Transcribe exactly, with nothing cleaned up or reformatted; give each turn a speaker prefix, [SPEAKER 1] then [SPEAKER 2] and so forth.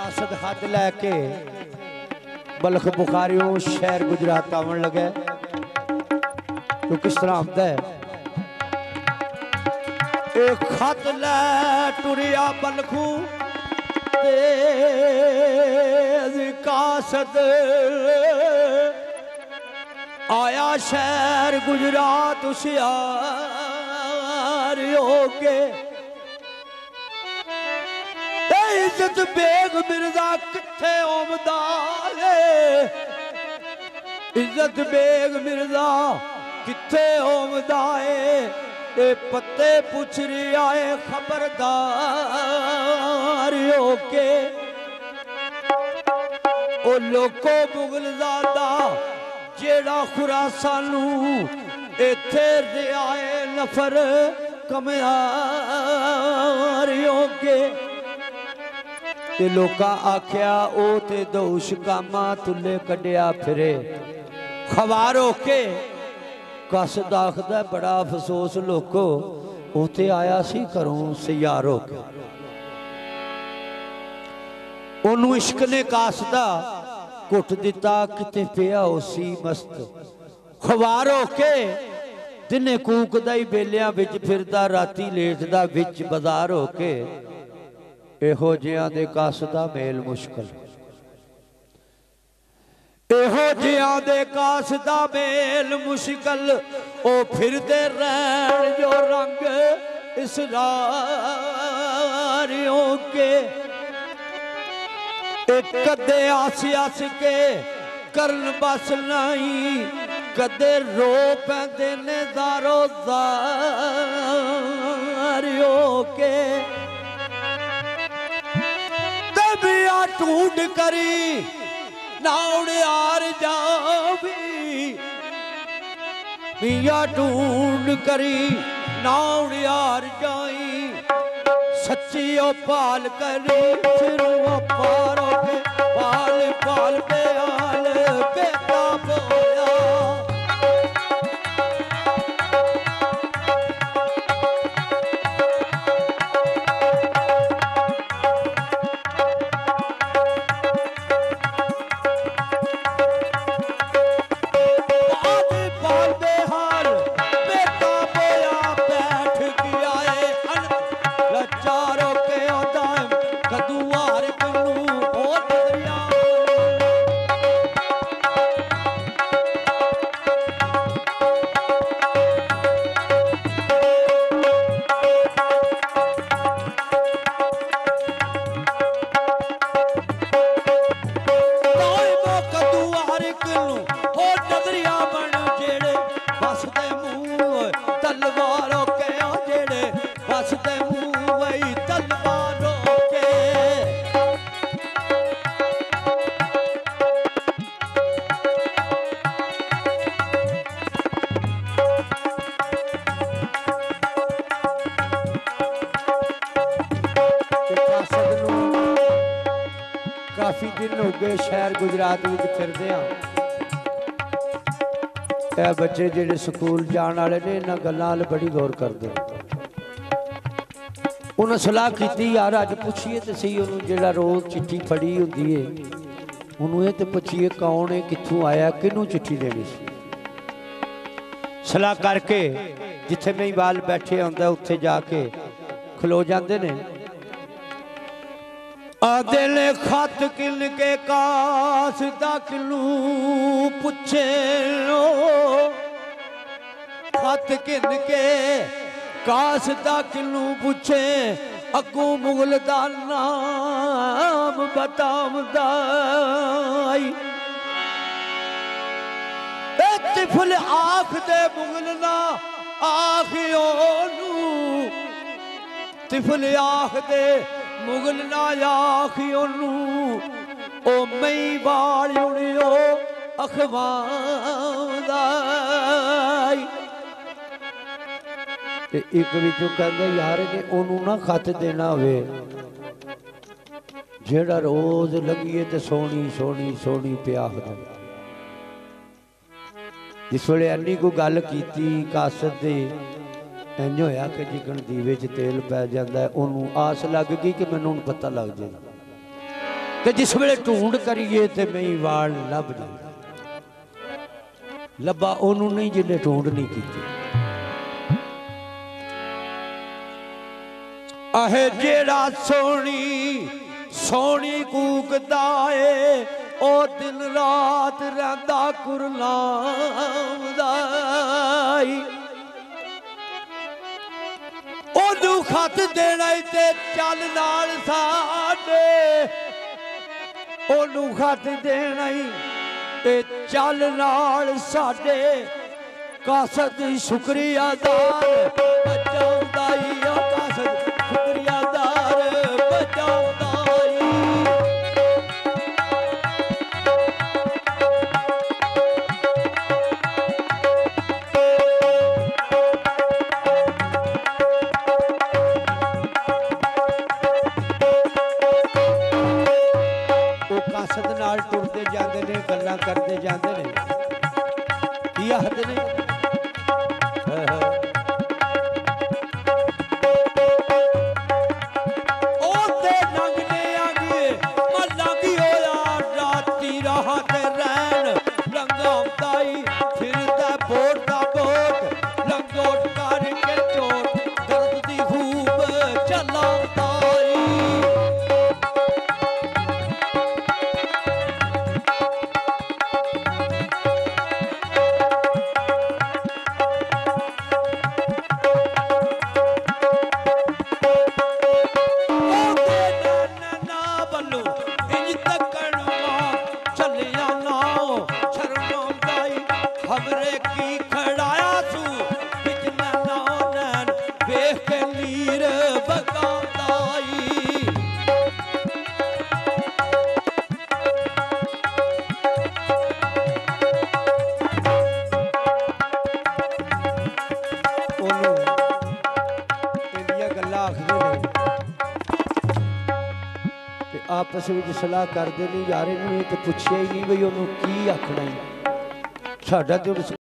[SPEAKER 1] कासद हद लैके बल्ख बुखारियों शहर गुजरात आवन लगे तो किस तरह आमदा है। एक खत लै टुरिया बलखू तेज कासद आया शहर गुजरात होशियार होके इज्जत बेग मिर्जा किथे ओमदा है। इज्जत बेग मिर्जा किथे ओमदा है। ए पत्ते पुछ रिया है खबरदार होके ओ लोको मुगलजादा जेड़ा खुरासानू इथे रिया है नफर कमयार होके ते लोका आख्या ओ ते दोष कामा तुले कड्डिया फिरे खवार होके। कसद आखदा बड़ा अफसोस लोको उते आया सी घरों सियार होके। ओनू इश्क ने कासदा घुट दिता किते पिया उसी मस्त खवार होके। दिने कूकदा ही बेलियां विच फिरदा राती लेटदा विच बाजार होके। एहो जिहां दे कासदा मेल मुश्किल एहो जिहां दे कासदा मेल मुश्किल ओ फिरदे रहन जो रंग इसरारियों के। कदे आस आस के करन बस नहीं कदे रो पैंदे ने दारो दारियों के। ढूंढ करी नाउड़ियार जावी मिया ढूंढ करी नाउड़ियार जाई सच्ची ओ पाल करी फिर वो पारो के पाल पाल पे आल बेटा बोया। काफी दिन हो गए शहर गुजरात में फिरदे हाँ। बच्चे जेडे स्कूल जाने वाले ने इन्हां गल्लां वाल बड़ी गौर करते। उन्हें सलाह की यार अज पूछिए तो सही उन्होंने जेड़ा रोज चिट्ठी फड़ी होंदी है उन्होंने तो पूछिए कौन है कित्थों आया किनू चिट्ठी देनी सी। सलाह करके जिथे में बाल बैठे आंदा उत्थे जाके खलो जाते ने। आदे ने खत किल के कासदा किनू पुछे खत किल के कासदा किनू पुछे अगू मुगल दा नाम बतावदाई। तिफल आख दे मुगल ना आखियो तिफल आख दे मुगल ना आखियो ओ मई बाल उड़ियो अखवादाई। एक विचों कहंदा यार ने ओनू ना खत देना होवे जेड़ा रोज लंघिए ते सोनी सोनी सोनी पिया होता। जिस वे इन्नी को गल की कासद दे इंज होया कि जिकन दीवे च तेल पै जाता है। उन्होंने आस लग गई कि मैनू पता लग जाएगा। ते जिस वेले ढूंढ करिए ते मेहीवाल लभ जांदा, लभा ओनू नहीं जिन्हें ढूंढ नहीं की। आहे जेड़ा सोनी सोनी कूकदा है ओ दिन रात रहिंदा कुरलामदा, ओनू खत देना ते चल नाल साडे, ओनू खत देना ते चल नाल साडे, कासद शुक्रियादार बजाउंदा ही कासद शुक्रियादार बजाउंदा ही। कासद नाल टुरदे जांदे ने, गल्लां करदे जांदे ने, की आखदे ने ओते लंघने आगे मैं लंघी होया राती राह ते रैन लंघाउंदा ही फिरदा बोट दा बोट, लंगोट करके चोट दर्द दी खूब चलाउंदा ही। खबरे की खड़ाया तू बिजना नैन वेख के नीर बगाई। ओनू इंदियां गल्लां आखदे ने ते आपस विच सलाह करदे ने, यार इन्हूं ते पुछिया ही नहीं बई ओनू की आखना है। साडा ते